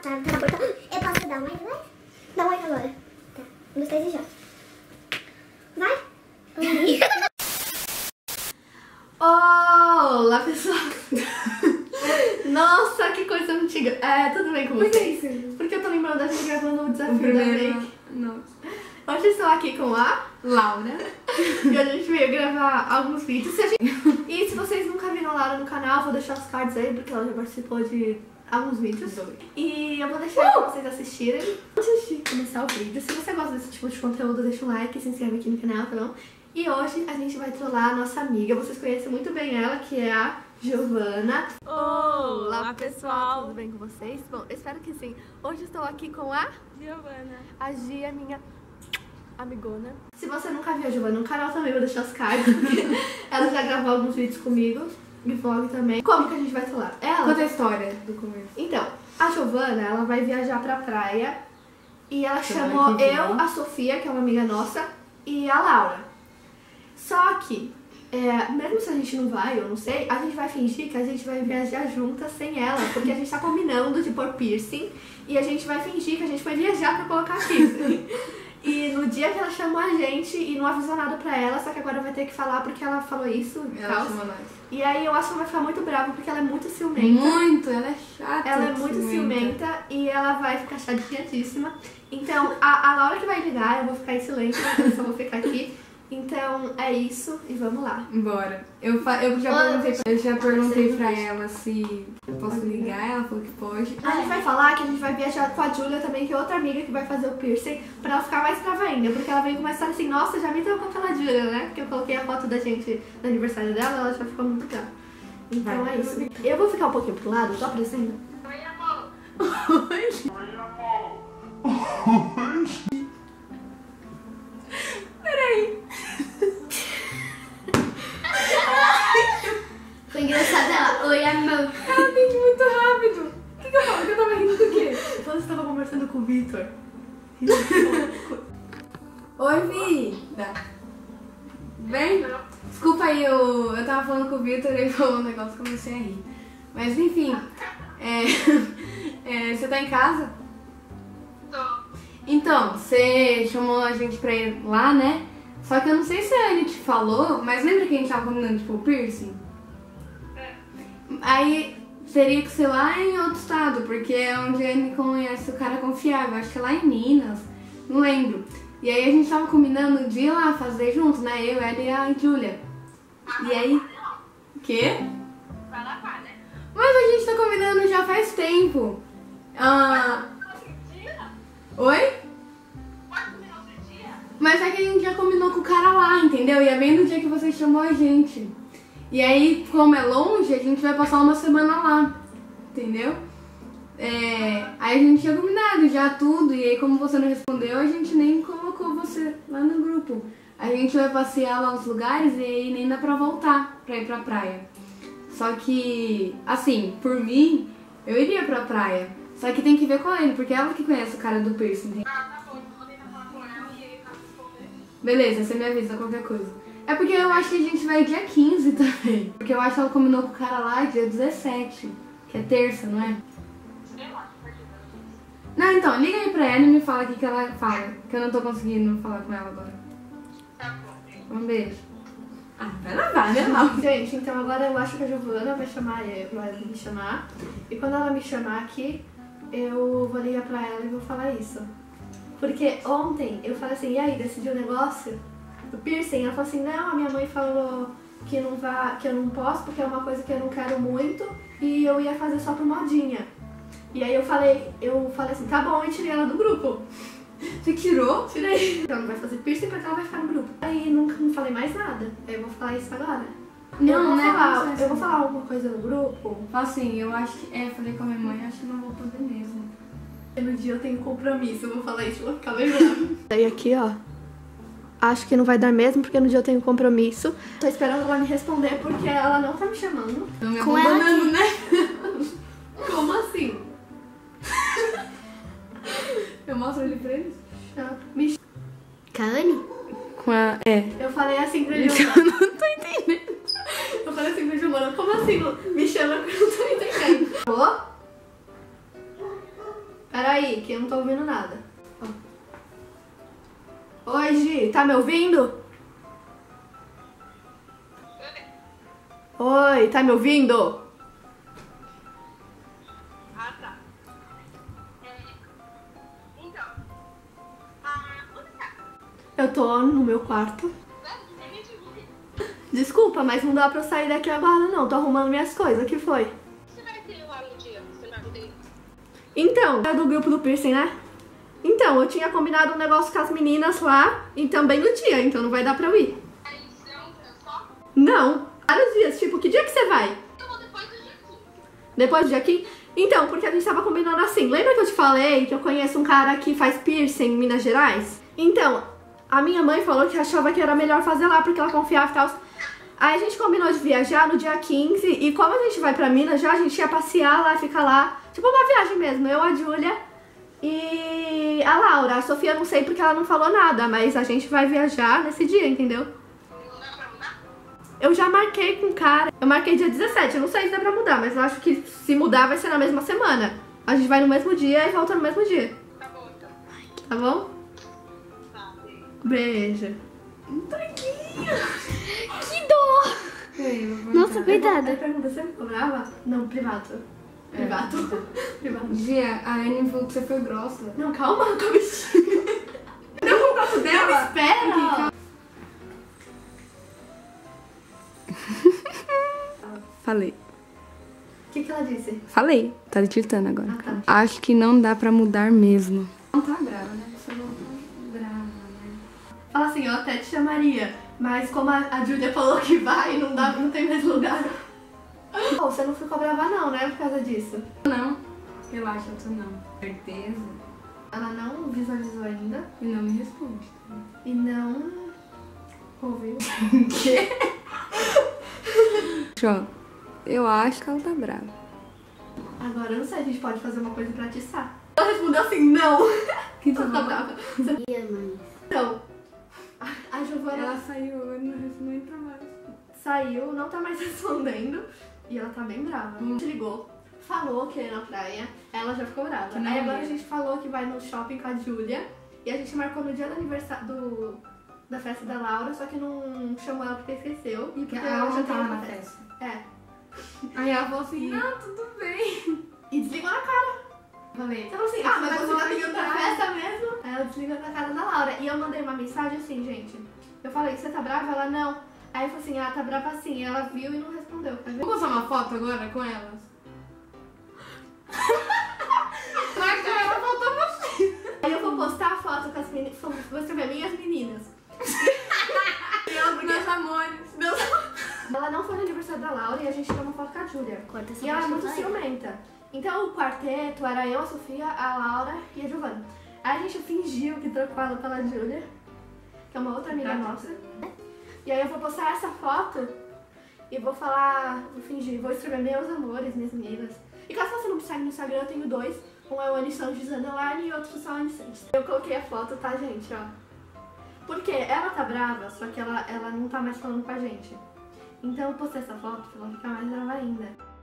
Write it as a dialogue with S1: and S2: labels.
S1: na boca. Eu posso dar um oi, vai? Dá um oi agora. Tá. 1, 2, 3 e já. Vai?
S2: Olá, pessoal! Nossa, que coisa antiga! Tudo bem com vocês?
S1: Por que isso?
S2: Porque eu tô lembrando da gente gravando o desafio da make.
S3: Nossa.
S2: Hoje estou aqui com a
S3: Laura.
S2: e hoje a gente veio gravar alguns vídeos. E se vocês nunca viram a Laura no canal, vou deixar os cards aí, porque ela já participou de alguns vídeos. E eu vou deixar aí pra vocês assistirem. Antes de começar o vídeo, se você gosta desse tipo de conteúdo, deixa um like e se inscreve aqui no canal, tá bom? E hoje a gente vai trollar a nossa amiga, vocês conhecem muito bem ela, que é a Giovana.
S3: Olá, pessoal.
S2: Tudo bem com vocês? Bom, espero que sim. Hoje estou aqui com a
S3: Giovana.
S2: A Gi é minha amigona. Se você nunca viu a Giovana no canal também, vou deixar os cards, porque ela já gravou alguns vídeos comigo, e vlog também. Como que a gente vai trollar?
S3: Conta a história do começo.
S2: Então, a Giovana, ela vai viajar pra praia e ela chamou eu, a Sofia, que é uma amiga nossa, e a Laura. Só que, mesmo se a gente não vai, eu não sei, a gente vai fingir que a gente vai viajar juntas sem ela, porque a gente tá combinando de pôr piercing e a gente vai fingir que a gente foi viajar pra colocar piercing. E no dia que ela chamou a gente e não avisou nada pra ela, só que agora vai ter que falar porque ela falou isso e
S3: Ela
S2: tal.
S3: chamou nós.
S2: E aí eu acho que ela vai ficar muito brava porque ela é muito ciumenta.
S3: Muito, ela é chata.
S2: Ela é muito ciumenta e ela vai ficar chateadíssima. Então, a Laura que vai ligar, eu vou ficar em silêncio, eu só vou ficar aqui. Então, é isso e vamos lá.
S3: Bora. Eu já perguntei pra ela se eu posso ligar, ela falou que pode.
S2: A gente vai falar que a gente vai viajar com a Júlia também, que é outra amiga que vai fazer o piercing, pra ela ficar mais brava ainda. Porque ela veio com uma história assim, nossa, já me deu com aquela Júlia, né? Porque eu coloquei a foto da gente no aniversário dela, ela já ficou muito brava. Então
S3: Vai.
S2: é isso. Eu vou ficar um pouquinho pro lado, tô aparecendo.
S3: Oi. Peraí.
S1: Foi engraçado ela. Oi, amor.
S3: Ela atende muito rápido. O que eu falo? Eu tava rindo do quê?
S2: Você tava conversando com o Victor.
S3: Oi, Vi. Vem? Desculpa aí, eu tava falando com o Victor e ele falou um negócio e comecei a rir. Mas enfim, você tá em casa?
S4: Tô.
S3: Então, você chamou a gente pra ir lá, né? Só que eu não sei se a Anne te falou, mas lembra que a gente tava combinando, tipo, o piercing? Aí teria que ser lá em outro estado, porque é onde a Anne conhece o cara confiável, acho que é lá em Minas, não lembro. E aí a gente tava combinando de ir lá fazer juntos, né? Eu, ela e a Júlia. E aí... O quê?
S4: Vai lá, né?
S3: Mas a gente tá combinando já faz tempo. Oi? Mas é que a gente já combinou com o cara lá, entendeu? E é bem no dia que você chamou a gente. E aí, como é longe, a gente vai passar uma semana lá, entendeu? Aí a gente tinha combinado já tudo, e aí como você não respondeu, a gente nem colocou você lá no grupo. A gente vai passear lá nos lugares e aí nem dá pra voltar pra ir pra praia. Só que, assim, por mim, eu iria pra praia. Só que tem que ver com ele, porque é ela que conhece o cara do piercing, entendeu?
S4: Tá bom, então vou tentar falar com ela e aí tá respondendo.
S3: Beleza, você me avisa qualquer coisa. É porque eu acho que a gente vai dia 15 também. Porque eu acho que ela combinou com o cara lá dia 17, que é terça, não é?
S4: Sei lá, perdida.
S3: Não, então, liga aí pra ela e me fala o que ela fala. Que eu não tô conseguindo falar com ela agora.
S4: Tá bom.
S3: Um beijo. Ah, vai lavar, né, Laura?
S2: Gente, então agora eu acho que a Giovana vai me chamar. E quando ela me chamar aqui, eu vou ligar pra ela e vou falar isso. Porque ontem eu falei assim, e aí, decidiu o negócio? Do piercing? Ela falou assim, não, a minha mãe falou que eu não posso porque é uma coisa que eu não quero muito e eu ia fazer só por modinha. E aí eu falei assim, tá bom, e tirei ela do grupo.
S3: Você tirou?
S2: Tirei. Ela não vai fazer piercing porque ela vai ficar no grupo. Aí não falei mais nada. Eu vou falar isso agora. Eu vou falar alguma coisa no grupo.
S3: Fala assim, eu acho que... eu falei com a minha mãe, acho que não vou poder mesmo.
S2: No dia eu tenho compromisso, eu vou falar isso, eu vou ficar lembrando. Daí aqui, ó. Acho que não vai dar mesmo, porque no dia eu tenho compromisso. Tô esperando ela me responder, porque ela não tá me chamando.
S3: Tô me
S1: Com ela
S3: abandonando, né?
S2: Como assim?
S3: Eu mostro ele pra eles?
S2: Me
S1: Cane?
S3: Com a...
S2: Eu falei assim pra
S3: Eu
S2: Giovana.
S3: não tô entendendo.
S2: Eu falei assim pra Giovana, como assim? Me chama que eu não tô entendendo. Alô? Peraí, que eu não tô ouvindo nada. Oi, Gi, tá me ouvindo? Oi, tá me ouvindo?
S4: Ah, tá. Então. Onde tá?
S2: Eu tô no meu quarto.
S4: Nem me divulgue.
S2: Desculpa, mas não dá pra eu sair daqui agora não. Tô arrumando minhas coisas. O que foi?
S4: Você vai ter lá no dia? Você vai poder?
S2: Então, é do grupo do piercing, né? Então, eu tinha combinado um negócio com as meninas lá e também no dia, então não vai dar pra eu ir.
S4: Aí, então, só?
S2: Não, vários dias. Tipo, que dia que você vai?
S4: Eu vou depois do dia 15.
S2: Depois do dia 15? Então, porque a gente tava combinando assim. Lembra que eu te falei que eu conheço um cara que faz piercing em Minas Gerais? Então, a minha mãe falou que achava que era melhor fazer lá porque ela confiava e tal. Aí a gente combinou de viajar no dia 15 e como a gente vai pra Minas já, a gente ia passear lá, ficar lá. Tipo uma viagem mesmo, eu, a Júlia e a Laura. A Sofia não sei porque ela não falou nada, mas a gente vai viajar nesse dia, entendeu?
S4: Não dá pra mudar?
S2: Eu já marquei com o cara. Eu marquei dia 17. Eu não sei se dá pra mudar, mas eu acho que se mudar vai ser na mesma semana. A gente vai no mesmo dia e volta no mesmo dia.
S4: Tá bom, então.
S2: Tá bom?
S4: Tá, beijo.
S2: Beijo.
S1: Que dó! Nossa, coitada.
S2: Aí pergunta, você ficou brava? Não, privado. Privado. Privado.
S3: Gia, a Anne falou que você foi grossa.
S2: Não, calma, com o bichinho.
S3: Deu o contato dela?
S2: Espera!
S3: Falei.
S2: O que ela disse?
S3: Falei. Tá digitando agora.
S2: Ah, tá.
S3: Acho que não dá pra mudar mesmo.
S2: Não tá brava, né? Você não tá brava, né? Fala assim, eu até te chamaria, mas como a Júlia falou que vai, não dá, não tem mais lugar. Oh, você não ficou brava não, né? Por causa disso.
S3: Não. Relaxa, tu não. Certeza.
S2: Ela não visualizou ainda
S3: E não me responde.
S2: e não ouviu.
S3: Ó, eu acho que ela tá brava.
S2: Agora eu não sei, a gente pode fazer uma coisa pra atiçar. Ela respondeu assim, não.
S3: Que
S2: Ela tá brava.
S1: Mãe.
S2: Então, a Giovana
S3: Ela saiu, eu não respondi pra mais.
S2: saiu, não tá mais respondendo e ela tá bem brava. A gente ligou, falou que ia na praia, ela já ficou brava.
S3: Que não
S2: Aí agora
S3: ia.
S2: a gente falou que vai no shopping com a Júlia e a gente marcou no dia do aniversário da festa da Laura, só que não chamou ela porque esqueceu e porque ela já tava na festa. É.
S3: Aí ela falou assim, não, tudo bem.
S2: E desligou na cara.
S3: Falei,
S2: Então assim,
S3: Ah,
S2: mas
S3: mas
S2: você
S3: eu
S2: tá
S3: vou
S2: ligando na
S3: ligar.
S2: festa mesmo? Aí ela desligou na cara da Laura. E eu mandei uma mensagem assim, gente. Eu falei, você tá brava? Ela não. Aí eu falei assim, ah, tá brava sim. Ela viu e não respondeu. Quer ver?
S3: vamos postar uma foto agora com elas? Na cara, faltou você.
S2: Aí eu vou postar a foto com as meninas. Vou escrever minhas meninas.
S3: Meus amores.
S2: Ela não foi no aniversário da Laura e a gente tirou uma foto com a Júlia.
S1: Corta essa
S2: E ela é
S1: parte
S2: muito
S1: aí.
S2: ciumenta. Então o quarteto era eu, a Sofia, a Laura e a Giovana. Aí a gente fingiu que trocou ela pela Júlia, que é uma outra amiga nossa. E aí eu vou postar essa foto e vou falar, vou fingir, vou escrever meus amores, minhas meninas. E caso você não me segue no Instagram, eu tenho dois. Um é o Anisanges Underline e outro só o Anisanges. Eu coloquei a foto, tá, gente, ó. Porque ela tá brava, só que ela não tá mais falando com a gente. Então eu postei essa foto pra ela ficar mais brava ainda.